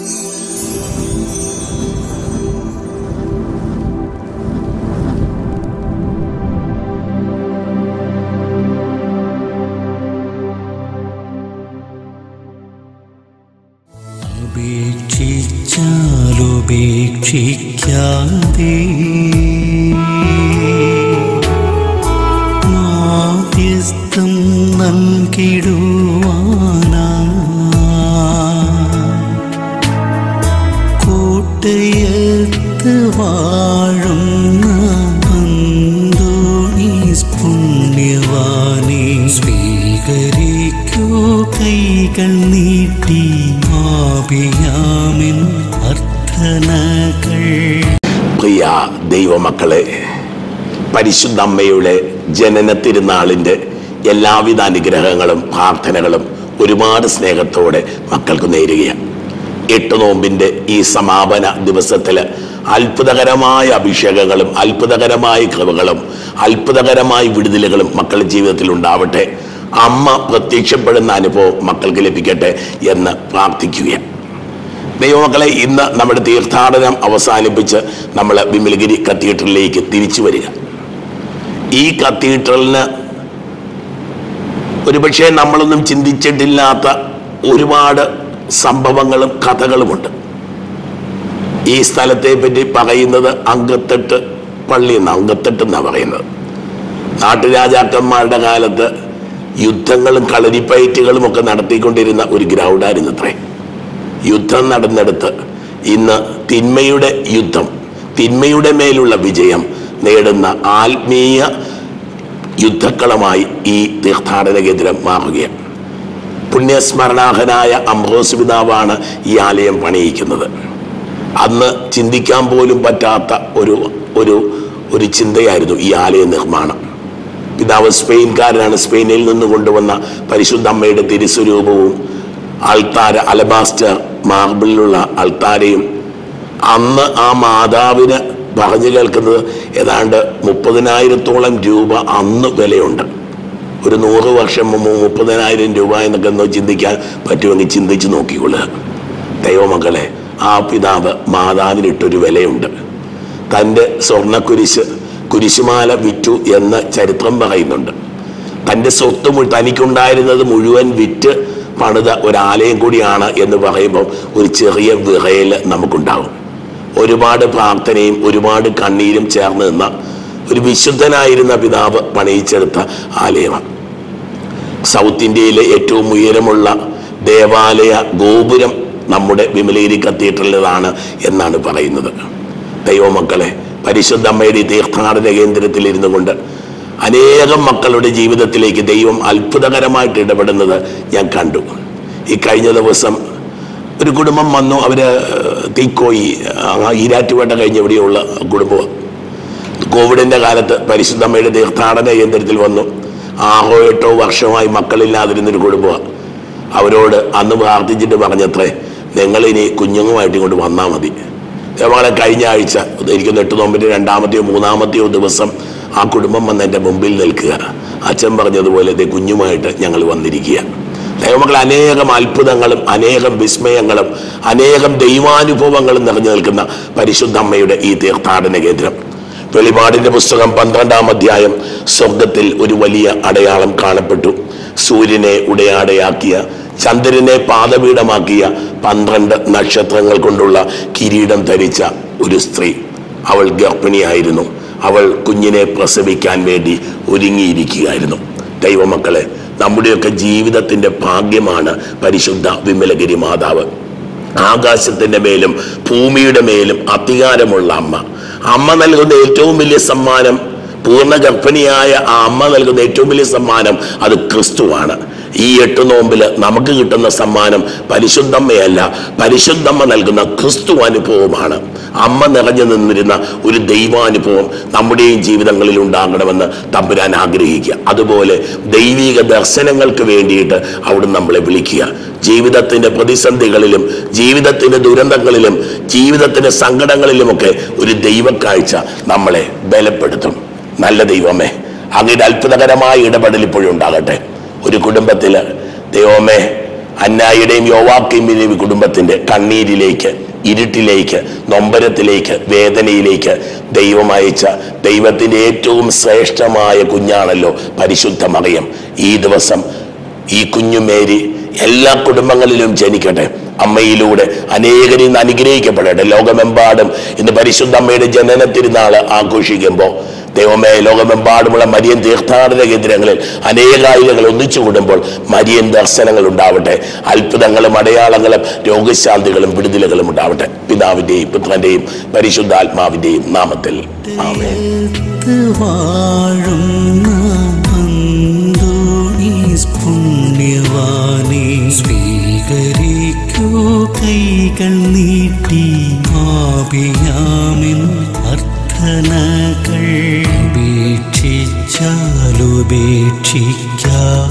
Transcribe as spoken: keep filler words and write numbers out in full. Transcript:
ഉപേക്ഷിച്ചാലുപേക്ഷിക്കാതെ മാധ്യസ്ഥം നൽകിടുവാനാ കോട്ടയത്ത് വാഴുന്ന അന്തോണീസ് പുണ്യവാനെ സ്വീകരിക്കൂ കൈകൾ നീട്ടി ആപിയാമിൻ അർത്ഥനകൾ. പ്രിയ ദൈവമക്കളെ, പരിശുദ്ധ അമ്മയുടെ ജനന തിരുനാളിൻ്റെ എല്ലാവിധ അനുഗ്രഹങ്ങളും പ്രാർത്ഥനകളും ഒരുപാട് സ്നേഹത്തോടെ മക്കൾക്ക് നേരുകയാണ്. എട്ട് നോമ്പിൻ്റെ ഈ സമാപന ദിവസത്തിൽ അത്ഭുതകരമായ അഭിഷേകങ്ങളും അത്ഭുതകരമായ കൃപകളും അത്ഭുതകരമായ വിടുതലുകളും മക്കളുടെ ജീവിതത്തിൽ ഉണ്ടാവട്ടെ. അമ്മ പ്രത്യക്ഷപ്പെടുന്ന അനുഭവം മക്കൾക്ക് ലഭിക്കട്ടെ എന്ന് പ്രാർത്ഥിക്കുകയാണ്. ദൈവമക്കളെ, ഇന്ന് നമ്മുടെ തീർത്ഥാടനം അവസാനിപ്പിച്ച് നമ്മൾ വിമലഗിരി കത്തീഡ്രലിലേക്ക് തിരിച്ചു വരിക. ഈ കത്തീഡ്രലിന് ഒരുപക്ഷെ നമ്മളൊന്നും ചിന്തിച്ചിട്ടില്ലാത്ത ഒരുപാട് സംഭവങ്ങളും കഥകളുമുണ്ട്. ഈ സ്ഥലത്തെ പറ്റി പറയുന്നത് അങ്കത്തെട്ട് പള്ളി എന്ന അങ്കത്തെട്ട് എന്നാണ് പറയുന്നത്. നാട്ടുരാജാക്കന്മാരുടെ കാലത്ത് യുദ്ധങ്ങളും കളരിപ്പയറ്റുകളും ഒക്കെ നടത്തിക്കൊണ്ടിരുന്ന ഒരു ഗ്രൗണ്ടായിരുന്നു അത്രേ. യുദ്ധം നടന്നെടുത്ത് ഇന്ന് തിന്മയുടെ യുദ്ധം, തിന്മയുടെ മേലുള്ള വിജയം നേടുന്ന ആത്മീയ യുദ്ധക്കളമായി ഈ തീർത്ഥാടന കേന്ദ്രം മാറുകയാണ്. പുണ്യസ്മരണാഹനായ അംബ്രോസ് പിതാവാണ് ഈ ആലയം പണിയിക്കുന്നത്. അന്ന് ചിന്തിക്കാൻ പോലും പറ്റാത്ത ഒരു ഒരു ഒരു ചിന്തയായിരുന്നു ഈ ആലയ നിർമ്മാണം. പിതാവ് സ്പെയിൻകാരനാണ്. സ്പെയിനിൽ നിന്ന് കൊണ്ടുവന്ന പരിശുദ്ധ അമ്മയുടെ തിരുസ്വരൂപവും അൾത്താര അലബാസ്റ്റർ മാർബിളിലുള്ള അൾത്താരയും അന്ന് ആ മാതാവിന് പറഞ്ഞു കേൾക്കുന്നത് ഏതാണ്ട് മുപ്പതിനായിരത്തോളം രൂപ അന്ന് വിലയുണ്ട്. ഒരു നൂറ് വർഷം മുമ്പ് മുപ്പതിനായിരം രൂപ എന്നൊക്കെ ഒന്ന് ചിന്തിക്കാൻ പറ്റുമെങ്കിൽ ചിന്തിച്ച് നോക്കിക്കൊള്ളുക. ദൈവമക്കളെ, ആ പിതാവ് മാതാവിനിട്ടൊരു വിലയുണ്ട്. തൻ്റെ സ്വർണ്ണക്കുരിശ് കുരിശുമാല വിറ്റു എന്ന് ചരിത്രം പറയുന്നുണ്ട്. തൻ്റെ സ്വത്ത് തനിക്കുണ്ടായിരുന്നത് മുഴുവൻ വിറ്റ് പണിത ഒരാലയം കൂടിയാണ് എന്ന് പറയുമ്പോൾ ഒരു ചെറിയ വിറയൽ നമുക്കുണ്ടാകും. ഒരുപാട് പ്രാർത്ഥനയും ഒരുപാട് കണ്ണീരും ചേർന്ന് നിന്ന ഒരു വിശുദ്ധനായിരുന്ന പിതാവ് പണിയിച്ചെടുത്ത ആലയമാണ്. സൗത്ത് ഇന്ത്യയിലെ ഏറ്റവും ഉയരമുള്ള ദേവാലയ ഗോപുരം നമ്മുടെ വിമലഗിരി കത്തീഡ്രലിലാണ് എന്നാണ് പറയുന്നത്. ദൈവമക്കളെ, പരിശുദ്ധ അമ്മയുടെ തീർത്ഥാടന കേന്ദ്രത്തിൽ ഇരുന്നു കൊണ്ട് അനേകം മക്കളുടെ ജീവിതത്തിലേക്ക് ദൈവം അത്ഭുതകരമായിട്ട് ഇടപെടുന്നത് ഞാൻ കണ്ടു. ഈ കഴിഞ്ഞ ദിവസം ഒരു കുടുംബം വന്നു. അവർ തീക്കോയി ഈരാറ്റുപേട്ട കഴിഞ്ഞ് എവിടെയുള്ള കുടുംബം കോവിഡിൻ്റെ കാലത്ത് പരിശുദ്ധ അമ്മയുടെ തീർത്ഥാടന കേന്ദ്രത്തിൽ വന്നു. ആറോ എട്ടോ വർഷമായി മക്കളില്ലാതിരുന്നൊരു കുടുംബമാണ്. അവരോട് അന്ന് പ്രാർത്ഥിച്ചിട്ട് പറഞ്ഞത്രേ, നിങ്ങളിനി കുഞ്ഞുങ്ങളുമായിട്ട് ഇങ്ങോട്ട് വന്നാൽ മതി. അതേപോലെ കഴിഞ്ഞ ആഴ്ച എനിക്കൊന്ന് എട്ട് നോമ്പിൻ്റെ രണ്ടാമത്തെയോ മൂന്നാമത്തെയോ ദിവസം ആ കുടുംബം വന്ന് എൻ്റെ മുമ്പിൽ നിൽക്കുക. അച്ഛൻ പറഞ്ഞതുപോലെ ഇതേ കുഞ്ഞുമായിട്ട് ഞങ്ങൾ വന്നിരിക്കുക. ദൈവമക്കൾ, അനേകം അത്ഭുതങ്ങളും അനേകം വിസ്മയങ്ങളും അനേകം ദൈവാനുഭവങ്ങളും നിറഞ്ഞു നിൽക്കുന്ന പരിശുദ്ധ അമ്മയുടെ ഈ തീർത്ഥാടന കേന്ദ്രം. വെളിപാടിൻ്റെ പുസ്തകം പന്ത്രണ്ടാം അധ്യായം, സ്വർഗത്തിൽ ഒരു വലിയ അടയാളം കാണപ്പെട്ടു. സൂര്യനെ ഉടയാടയാക്കിയ, ചന്ദ്രനെ പാദപീഠമാക്കിയ, പന്ത്രണ്ട് നക്ഷത്രങ്ങൾ കൊണ്ടുള്ള കിരീടം ധരിച്ച ഒരു സ്ത്രീ. അവൾ ഗർഭിണിയായിരുന്നു. അവൾ കുഞ്ഞിനെ പ്രസവിക്കാൻ വേണ്ടി ഒരുങ്ങിയിരിക്കുകയായിരുന്നു. ദൈവമക്കളെ, നമ്മുടെയൊക്കെ ജീവിതത്തിൻ്റെ ഭാഗ്യമാണ് പരിശുദ്ധ വിമലഗിരി മാതാവ്. ആകാശത്തിൻ്റെ മേലും ഭൂമിയുടെ മേലും അധികാരമുള്ള അമ്മ. അമ്മ നൽകുന്ന ഏറ്റവും വലിയ സമ്മാനം, പൂർണ്ണ ഗർഭിണിയായ ആ അമ്മ നൽകുന്ന ഏറ്റവും വലിയ സമ്മാനം അത് ക്രിസ്തുവാണ്. ഈ എട്ട് നോമ്പിൽ നമുക്ക് കിട്ടുന്ന സമ്മാനം പരിശുദ്ധമ്മയല്ല, പരിശുദ്ധമ്മ നൽകുന്ന ക്രിസ്തു അനുഭവമാണ്. അമ്മ നിറഞ്ഞു നിന്നിരുന്ന ഒരു ദൈവാനുഭവം നമ്മുടെയും ജീവിതങ്ങളിൽ ഉണ്ടാകണമെന്ന് തമ്പുരാൻ ആഗ്രഹിക്കുക. അതുപോലെ ദൈവിക ദർശനങ്ങൾക്ക് വേണ്ടിയിട്ട് അവിടുന്ന് നമ്മളെ വിളിക്കുക. ജീവിതത്തിൻ്റെ പ്രതിസന്ധികളിലും ജീവിതത്തിൻ്റെ ദുരന്തങ്ങളിലും ജീവിതത്തിൻ്റെ സങ്കടങ്ങളിലുമൊക്കെ ഒരു ദൈവക്കാഴ്ച നമ്മളെ ബലപ്പെടുത്തും. നല്ല ദൈവമേ, അങ്ങയുടെ അത്ഭുതകരമായ ഇടപെടൽ ഇപ്പോഴും ഉണ്ടാകട്ടെ. ഒരു കുടുംബത്തിൽ ദൈവമേ അന്നായുടെയും യോവാക്കീമിന്റെയും കുടുംബത്തിന്റെ കണ്ണീരിലേക്ക്, ഇരുട്ടിലേക്ക്, നൊമ്പരത്തിലേക്ക്, വേദനയിലേക്ക് ദൈവം അയച്ച ദൈവത്തിന്റെ ഏറ്റവും ശ്രേഷ്ഠമായ കുഞ്ഞാണല്ലോ പരിശുദ്ധ മറിയം. ഈ ദിവസം ഈ കുഞ്ഞു മേരി എല്ലാ കുടുംബങ്ങളിലും ജനിക്കട്ടെ. അമ്മയിലൂടെ അനേകരിൽ നിന്ന് അനുഗ്രഹിക്കപ്പെടട്ടെ. ലോകമെമ്പാടും ഇന്ന് പരിശുദ്ധ അമ്മയുടെ ജനന തിരുനാൾ ആഘോഷിക്കുമ്പോൾ ദൈവമേ, ലോകമെമ്പാടുമുള്ള മരിയൻ തീർത്ഥാടന കേന്ദ്രങ്ങളിൽ അനേകായിരങ്ങൾ ഒന്നിച്ചു കൂടുമ്പോൾ മരിയൻ ദർശനങ്ങൾ ഉണ്ടാവട്ടെ. അത്ഭുതങ്ങളും അടയാളങ്ങളും രോഗശാന്തികളും വിടുതലുകളും ഉണ്ടാവട്ടെ. പിതാവിന്റെയും പുത്രന്റെയും പരിശുദ്ധാത്മാവിന്റെയും നാമത്തിൽ ആമേൻ. പുണ്യവാനെ സ്വീകരിക്കൂ കൈകൾ നീട്ടി ആപിയാമിൻ അർത്ഥനകൾ ഉപേക്ഷിച്ചാലുപേക്ഷിക്കാം